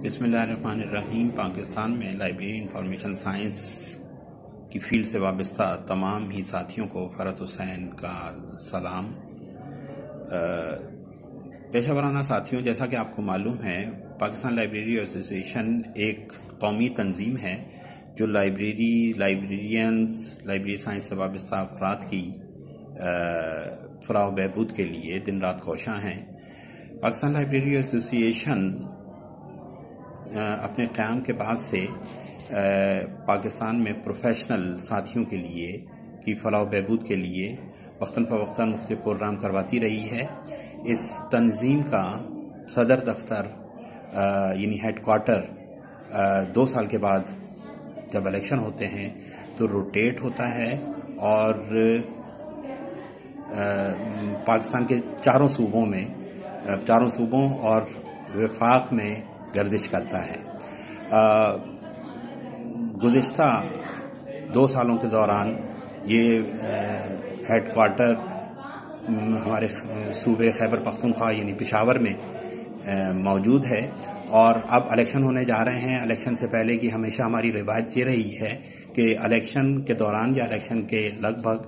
बिस्मिल्लाहिर्रहमानिर्रहीम। पाकिस्तान में library information science की फील्ड से वाबस्ता तमाम ही साथियों को फ़रहत हुसैन का सलाम। पेशा वराना साथियों, जैसा कि आपको मालूम है, पाकिस्तान लाइब्रेरी एसोसिएशन एक कौमी तंजीम है जो लाइब्रेरियंस, लाइब्रेरी साइंस से वाबस्ता अफराद की फलाह व बहबूद के लिए दिन रात कोशां हैं। पाकिस्तान लाइब्रेरी एसोसिएशन अपने क़याम के बाद से पाकिस्तान में प्रोफेशनल साथियों के लिए की फलाह व बहबूद के लिए वक्तन फ़वक्तन मुख्तलिफ प्रोग्राम करवाती रही है। इस तंजीम का सदर दफ्तर यानी हेड क्वार्टर 2 साल के बाद जब इलेक्शन होते हैं तो रोटेट होता है और पाकिस्तान के चारों सूबों और वफाक में गर्दिश करता है। गुज़िश्ता 2 सालों के दौरान ये हेड क्वार्टर हमारे सूबे खैबर पख्तूनख्वा यानी पेशावर में मौजूद है और अब इलेक्शन होने जा रहे हैं। इलेक्शन से पहले की हमेशा हमारी रिवायत ये रही है कि इलेक्शन के दौरान या इलेक्शन के लगभग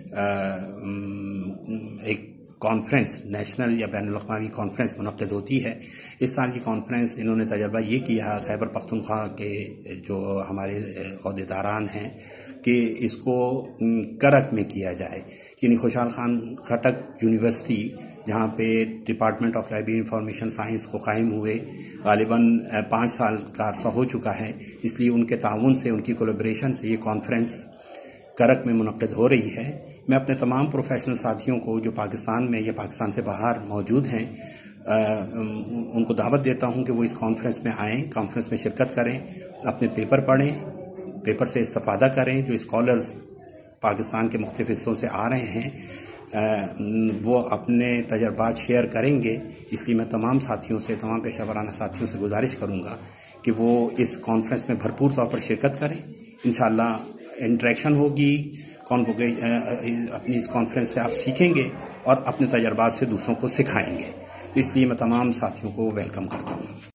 एक कॉन्फ्रेंस, नेशनल या बैनुल-अक़वामी कॉन्फ्रेंस मुनक़्क़िद होती है। इस साल की कॉन्फ्रेंस इन्होंने तजर्बा ये किया खैबर पख्तूनख्वा के जो हमारे अहदेदारान हैं कि इसको करक में किया जाए, यानी खुशहाल खान खटक यूनिवर्सिटी जहाँ पे department of library information science को कायम हुए ग़ालिबन 5 साल का अरसा हो चुका है, इसलिए उनके ताउन से, उनकी कोलैबोरेशन से ये कॉन्फ्रेंस करक में मुनक़्क़िद हो रही है। मैं अपने तमाम प्रोफेशनल साथियों को जो पाकिस्तान में या पाकिस्तान से बाहर मौजूद हैं उनको दावत देता हूं कि वो इस कॉन्फ्रेंस में आएँ, कॉन्फ्रेंस में शिरकत करें, अपने पेपर पढ़ें, पेपर से इस्तिफ़ादा करें। जो स्कॉलर्स पाकिस्तान के मुख्तलिफ़ हिस्सों से आ रहे हैं वो अपने तजर्बात शेयर करेंगे। इसलिए मैं तमाम साथियों से, तमाम पेशा वराना साथियों से गुजारिश करूँगा कि वो इस कॉन्फ्रेंस में भरपूर तौर पर शिरकत करें। इंशाअल्लाह इंटरेक्शन होगी, अपनी इस कॉन्फ्रेंस से आप सीखेंगे और अपने तजर्बात से दूसरों को सिखाएंगे। तो इसलिए मैं तमाम साथियों को वेलकम करता हूँ।